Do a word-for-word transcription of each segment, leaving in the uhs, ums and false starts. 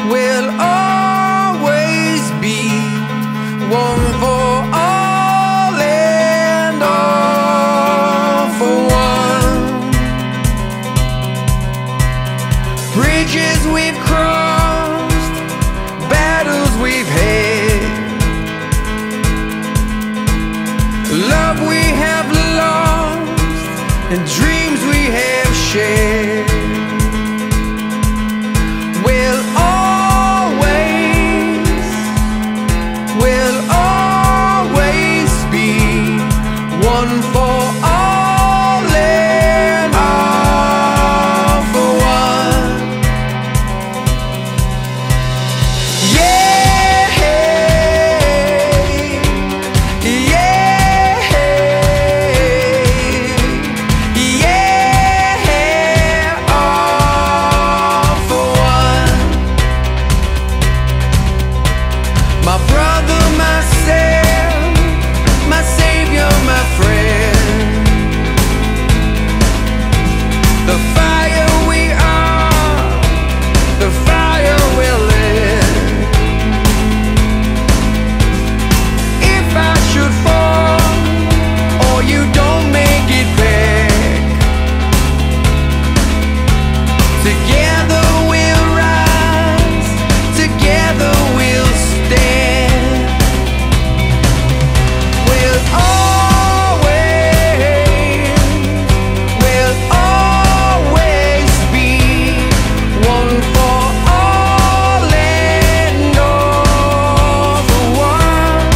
we'll always be one for all and all for one. Bridges we've crossed, battles we've had, love we have lost, and dreams we have shared. We'll always, we'll always be one for all and all for one. Yeah, yeah, yeah, all for one. My brother, myself, my savior, my friend. The fire we are, the fire we'll live. If I should fall, or you don't make it back, together we'll rise, together we'll stand. We'll always, we'll always be one for all and all for one.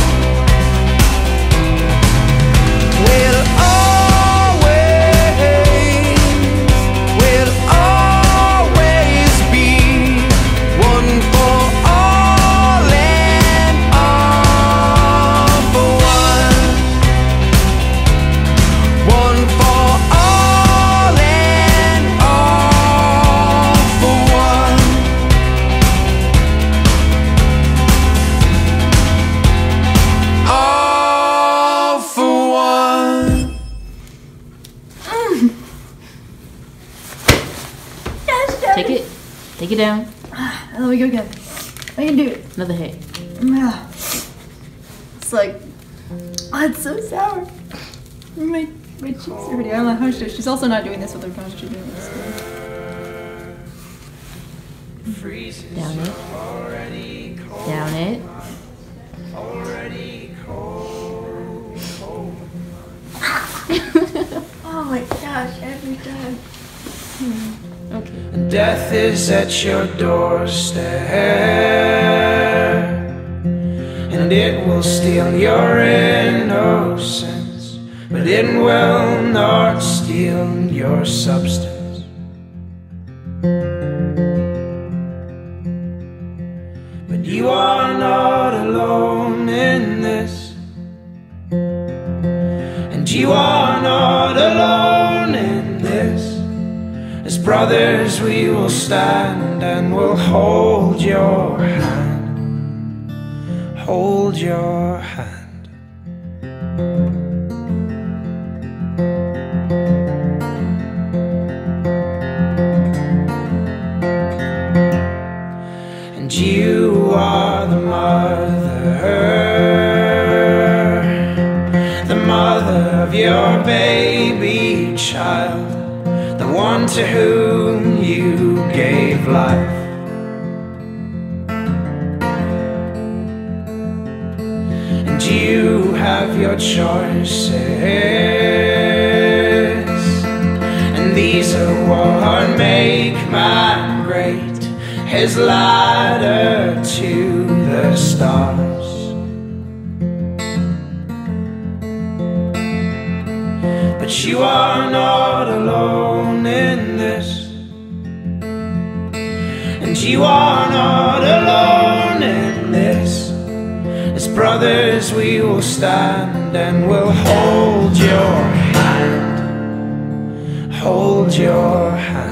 We'll always, we'll always be one for all and all for one. One for all and all for one. All for one. Take it. Take it down. Oh, we go again. I can do it. Another hit. Ah. It's like, oh, it's so sour. My, my cheeks are hurting. I don't know how she, she's also not doing this with her tongue. She's doing this. Down it. Down it. Oh my gosh, every time. Okay. Death is at your doorstep, and it will steal your innocence, but it will not steal your substance. But you are not alone in this, and you are not alone in this. As brothers we will stand and we'll hold your hand, hold your hand. And you are the mother, the mother of your baby child, the one to whom you gave life. And you have your choices, and these are what make man great, his ladder to the stars. But you are not alone in this, and you are not alone in this. As brothers we will stand and we'll hold your hand, hold your hand.